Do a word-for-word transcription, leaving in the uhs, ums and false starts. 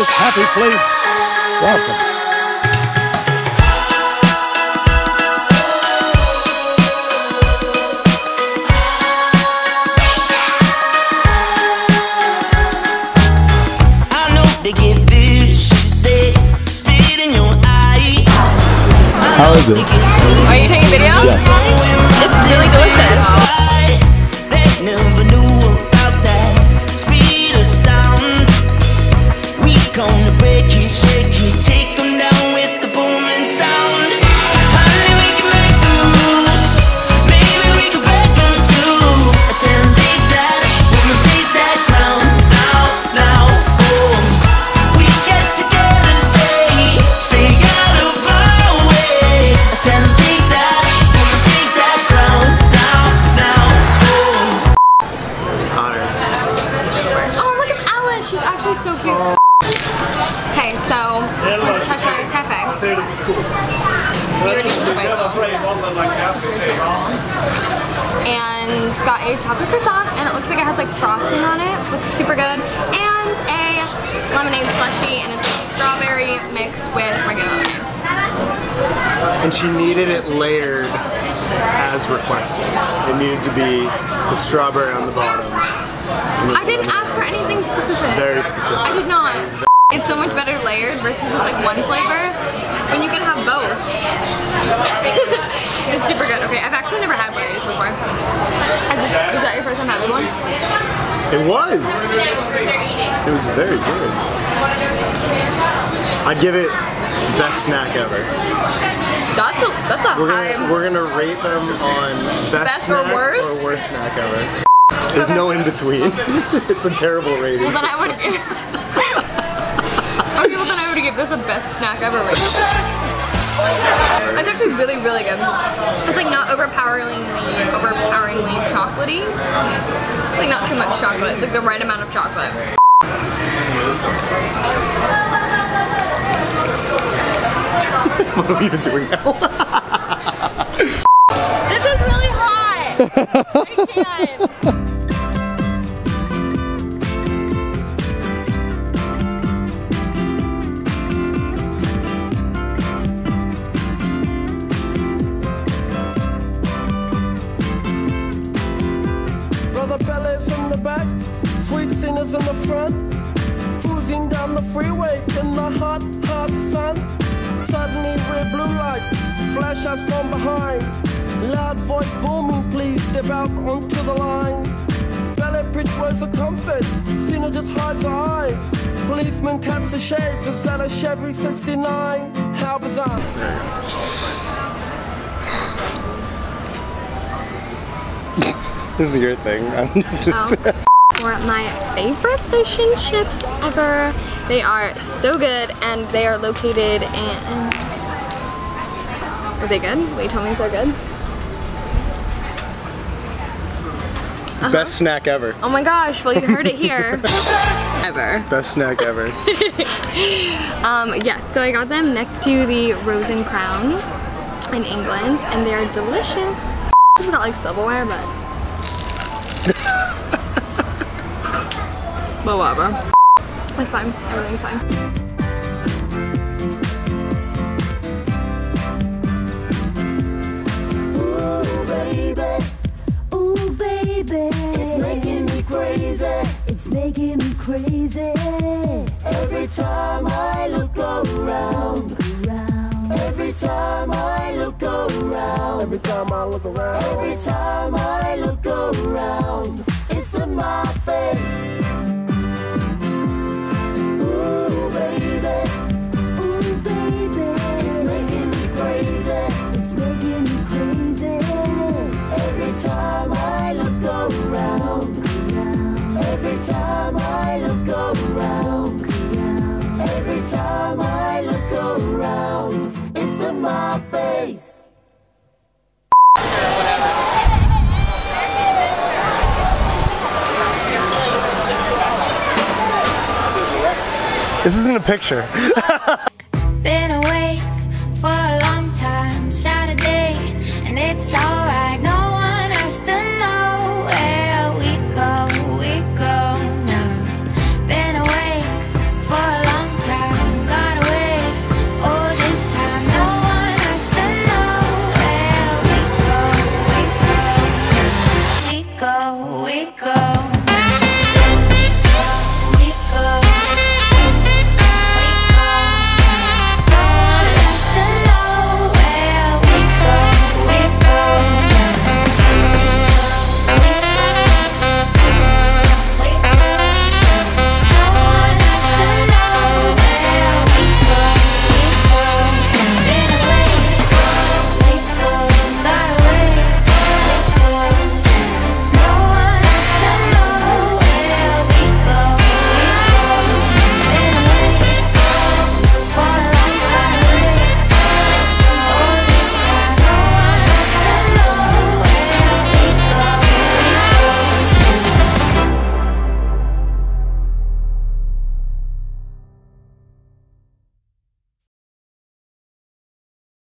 this happy place. Welcome. How is it? Are you taking video? Yes. It's really delicious. Never knew about that speed of sound. We gonna break it, shake it, take them down with the booming sound. Honey, we can make the moves. Maybe we can break them too. I tell them take that, we'll take that crown. Now, now, oh. We get together today, stay out of our way. I tell them take that, we'll take that crown. Now, now, oh. Oh, look at Alice. She's actually so cute. Okay, so it's like Cheshires Cafe. We already took a bite though. And got a chocolate croissant, and it looks like it has like frosting on it. Looks super good. And a lemonade slushie, and it's like strawberry mixed with regular lemonade. And she needed it layered as requested. It needed to be the strawberry on the bottom. I didn't ask for anything specific. Very specific. I did not. It's so much better layered versus just like one flavor when you can have both. It's super good. Okay, I've actually never had one of these before. Is, it, is that your first time having one? It was. It was very good. I'd give it best snack ever. That's a, that's a We're high. gonna we're gonna rate them on best, Best or snack worst? or worst snack ever. There's Okay. no in between. It's a terrible rating. Well, then I would give. Okay, well then I would give this a best snack ever rating. It's actually really, really good. It's like not overpoweringly, overpoweringly chocolatey. It's like not too much chocolate. It's like the right amount of chocolate. What are we even doing now? This is really hot! I can't. Brother Bellas in the back, sweet singers in the front, cruising down the freeway in the hot, hot sun. Suddenly red blue lights flash us from behind. Loud voice booming, please step out onto the line. Ballet bridge words of comfort, Cena just hides her eyes. Policeman taps the shades, is that a Chevy sixty-nine? How bizarre. This is your thing. I'm just. Oh. For my favorite fish and chips ever. They are so good, and they are located in. Are they good? Will you tell me if they're good? Uh-huh. Best snack ever. Oh my gosh, well you heard it here. Ever. Best snack ever. um, yes, so I got them next to the Rose and Crown in England, and they are delicious. I've got like silverware, but but whatever. It's fine. Everything's fine. Ooh, baby. Ooh, baby. It's making me crazy. It's making me crazy. Every time I look around. around. Every time I look around. Every time I look around. Every time I look around. It's in my face. Ooh, baby. Ooh, baby. It's making me crazy. It's making me crazy. Every time I look around. Every time I look around. Every time I look around. It's in my face. This isn't a picture.